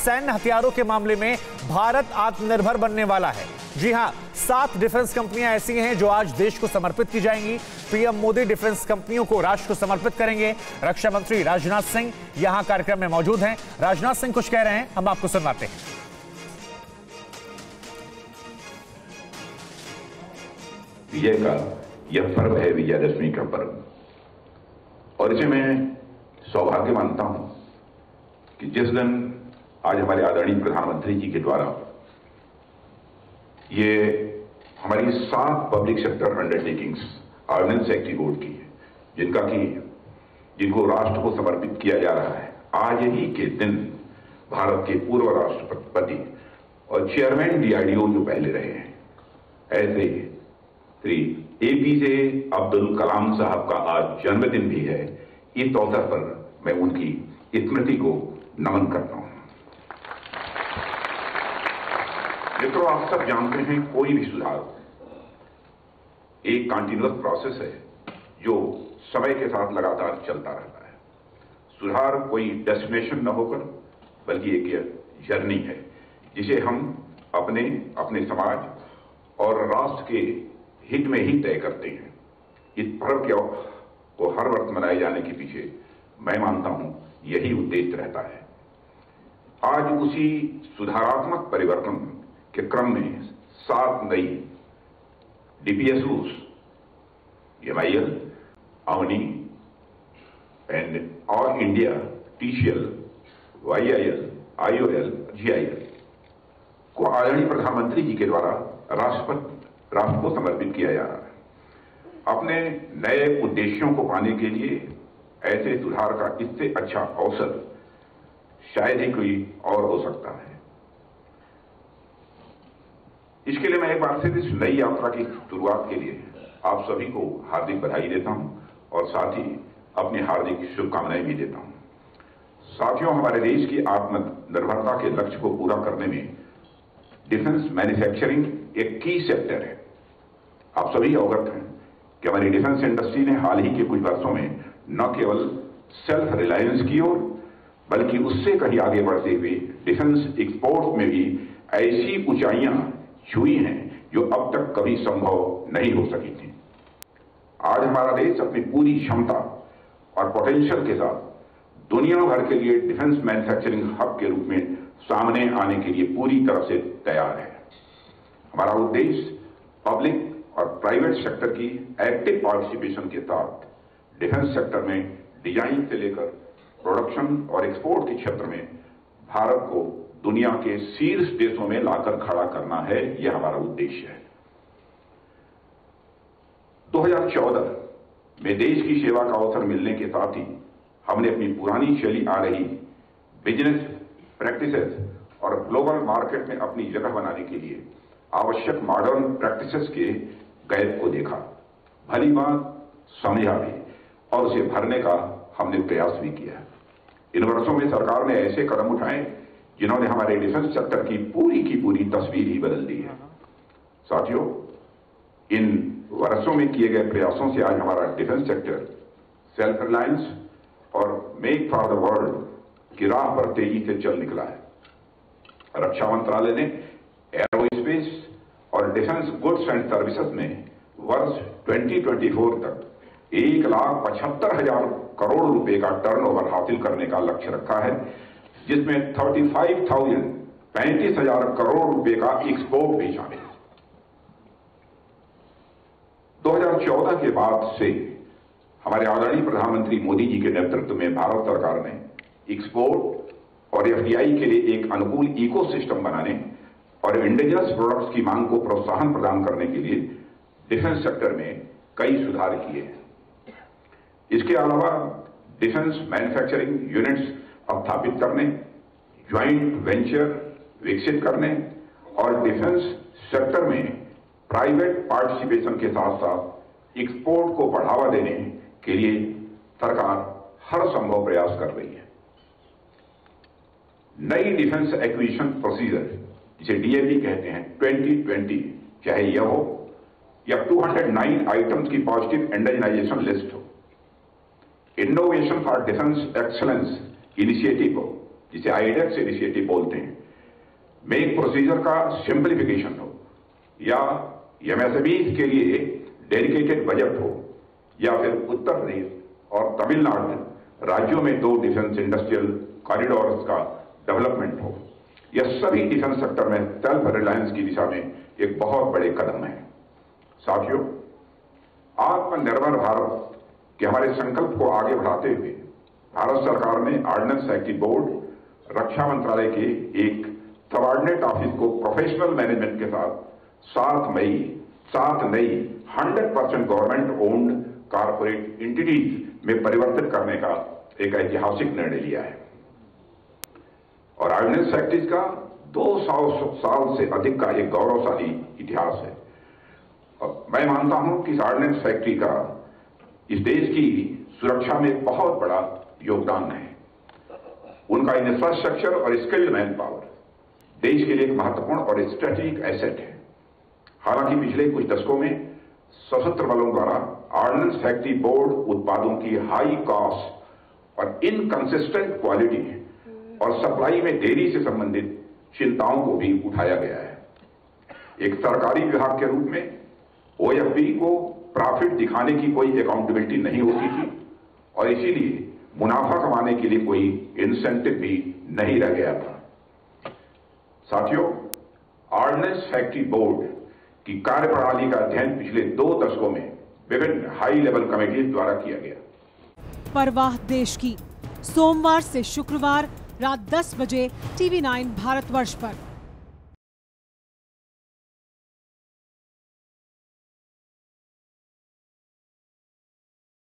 सैन्य हथियारों के मामले में भारत आत्मनिर्भर बनने वाला है। जी हां, 7 डिफेंस कंपनियां ऐसी हैं जो आज देश को समर्पित की जाएंगी। पीएम मोदी डिफेंस कंपनियों को राष्ट्र को समर्पित करेंगे। रक्षा मंत्री राजनाथ सिंह यहां कार्यक्रम में मौजूद हैं। राजनाथ सिंह कुछ कह रहे हैं, हम आपको सुनवाते हैं। विजय का यह पर्व है, विजयादशमी का पर्व, और इसे मैं सौभाग्य मानता हूं कि जिस दिन आज हमारे आदरणीय प्रधानमंत्री जी के द्वारा ये हमारी 7 public sector undertakings ordnance execute की है, जिनको राष्ट्र को समर्पित किया जा रहा है। आज ही के दिन भारत के पूर्व राष्ट्रपति और चेयरमैन डीआरडीओ जो पहले रहे हैं, ऐसे श्री एपीजे अब्दुल कलाम साहब का आज जन्मदिन भी है। इस अवसर पर मैं उनकी स्मृति को नमन करता हूं। मित्रों, आप सब जानते हैं कोई भी सुधार एक कंटिन्यूअस प्रोसेस है जो समय के साथ लगातार चलता रहता है। सुधार कोई डेस्टिनेशन न होकर बल्कि एक जर्नी है जिसे हम अपने समाज और राष्ट्र के हित में ही तय करते हैं। इस पर्व को हर वर्ष मनाए जाने के पीछे मैं मानता हूं यही उद्देश्य रहता है। आज उसी सुधारात्मक परिवर्तन के क्रम में 7 नई DPSUs, MIL, Avani and all India, TCL, YIL, IOL, GIL को आदरणीय प्रधानमंत्री जी के द्वारा राष्ट्र को समर्पित किया जा रहा है। अपने नए उद्देश्यों को पाने के लिए ऐसे सुधार का इससे अच्छा अवसर शायद ही कोई और हो सकता है। इसके लिए मैं एक बार फिर इस नई यात्रा की शुरुआत के लिए आप सभी को हार्दिक बधाई देता हूं और साथ ही अपनी हार्दिक शुभकामनाएं भी देता हूं। साथियों, हमारे देश की आत्मनिर्भरता के लक्ष्य को पूरा करने में डिफेंस मैन्युफैक्चरिंग एक की सेक्टर है। आप सभी अवगत हैं कि हमारी डिफेंस इंडस्ट्री ने हाल ही के कुछ वर्षों में न केवल सेल्फ रिलायंस की ओर बल्कि उससे कहीं आगे बढ़ते हुए डिफेंस एक्सपोर्ट में भी ऐसी ऊंचाइयां छुई हैं जो अब तक कभी संभव नहीं हो सकी थी। आज हमारा देश अपनी पूरी क्षमता और पोटेंशियल के साथ दुनिया भर के लिए डिफेंस मैन्युफैक्चरिंग हब के रूप में सामने आने के लिए पूरी तरह से तैयार है। हमारा उद्देश्य पब्लिक और प्राइवेट सेक्टर की एक्टिव पार्टिसिपेशन के साथ डिफेंस सेक्टर में डिजाइन से लेकर प्रोडक्शन और एक्सपोर्ट के क्षेत्र में भारत को दुनिया के शीर्ष देशों में लाकर खड़ा करना है। यह हमारा उद्देश्य है। 2014 में देश की सेवा का अवसर मिलने के साथ ही हमने अपनी पुरानी चली आ रही बिजनेस प्रैक्टिसेस और ग्लोबल मार्केट में अपनी जगह बनाने के लिए आवश्यक मॉडर्न प्रैक्टिसेस के गैप को देखा, भली बात समझा भी और उसे भरने का हमने प्रयास भी किया। इन वर्षों में सरकार ने ऐसे कदम उठाए जिन्होंने हमारे डिफेंस सेक्टर की पूरी तस्वीर ही बदल दी है। साथियों, इन वर्षों में किए गए प्रयासों से आज हमारा डिफेंस सेक्टर सेल्फ रिलायंस और मेक फॉर द वर्ल्ड की राह पर तेजी से चल निकला है। रक्षा मंत्रालय ने एरोस्पेस और डिफेंस गुड्स एंड सर्विसेज में वर्ष 2024 तक 1,75,000 करोड़ रुपए का टर्नओवर हासिल करने का लक्ष्य रखा है, जिसमें 35,000 करोड़ रुपए का एक्सपोर्ट भी शामिल है। 2014 के बाद से हमारे आदरणीय प्रधानमंत्री मोदी जी के नेतृत्व में भारत सरकार ने एक्सपोर्ट और एफडीआई के लिए एक अनुकूल इकोसिस्टम बनाने और इंडिजिनस प्रोडक्ट्स की मांग को प्रोत्साहन प्रदान करने के लिए डिफेंस सेक्टर में कई सुधार किए हैं। इसके अलावा डिफेंस मैन्युफैक्चरिंग यूनिट्स स्थापित करने, ज्वाइंट वेंचर विकसित करने और डिफेंस सेक्टर में प्राइवेट पार्टिसिपेशन के साथ साथ एक्सपोर्ट को बढ़ावा देने के लिए सरकार हर संभव प्रयास कर रही है। नई डिफेंस एक्विजिशन प्रोसीजर, जिसे डीएपी कहते हैं, 2020, चाहे यह हो या 209 आइटम्स की पॉजिटिव इंडिजिनाइजेशन लिस्ट हो, innovation for defence excellence initiative हो, जिसे आईडेक्स इनिशिएटिव बोलते हैं, में एक प्रोसीजर का सिंप्लीफिकेशन हो, या एमएसएमईज के लिए डेडिकेटेड बजट हो, या फिर उत्तर प्रदेश और तमिलनाडु राज्यों में 2 डिफेंस इंडस्ट्रियल कॉरिडोर्स का डेवलपमेंट हो। यह सभी डिफेंस सेक्टर में सेल्फ रिलायंस की दिशा में एक बहुत बड़े कदम है। साथियों, आत्मनिर्भर भारत के हमारे संकल्प को आगे बढ़ाते हुए भारत सरकार ने ऑर्डिनेंस सेक्रेटरी बोर्ड, रक्षा मंत्रालय के एक सबऑर्डिनेट ऑफिस को प्रोफेशनल मैनेजमेंट के साथ 7 नई 100% गवर्नमेंट ओन्ड कारपोरेट एंटिटीज में परिवर्तित करने का एक ऐतिहासिक निर्णय लिया है। और ऑर्डिनेंस सेक्रेटरीज का 200 साल से अधिक का एक गौरवशाली इतिहास है। और मैं मानता हूं कि इस ऑर्डिनेंस सेक्रेटरी का इस देश की सुरक्षा में बहुत बड़ा योगदान है। उनका इंफ्रास्ट्रक्चर और स्किल्ड मैन पावर देश के लिए एक महत्वपूर्ण और स्ट्रेटेजिक एसेट है। हालांकि पिछले कुछ दशकों में सशस्त्र बलों द्वारा ऑर्डिनेंस सेक्रेटरी बोर्ड उत्पादों की हाई कॉस्ट और इनकंसिस्टेंट क्वालिटी और सप्लाई में देरी से संबंधित चिंताओं को भी उठाया गया है। एक सरकारी विभाग के रूप में ओएफबी को प्रॉफिट दिखाने की कोई अकाउंटेबिलिटी नहीं होती थी और इसीलिए मुनाफा कमाने के लिए कोई इंसेंटिव भी नहीं रह गया था। साथियों, ऑर्डिनेंस सेक्रेटरी बोर्ड की कार्यप्रणाली का अध्ययन पिछले 2 दशकों में विभिन्न हाई लेवल कमेटीज द्वारा किया गया। परवाह देश की, सोमवार से शुक्रवार रात 10 बजे TV9 भारतवर्ष पर।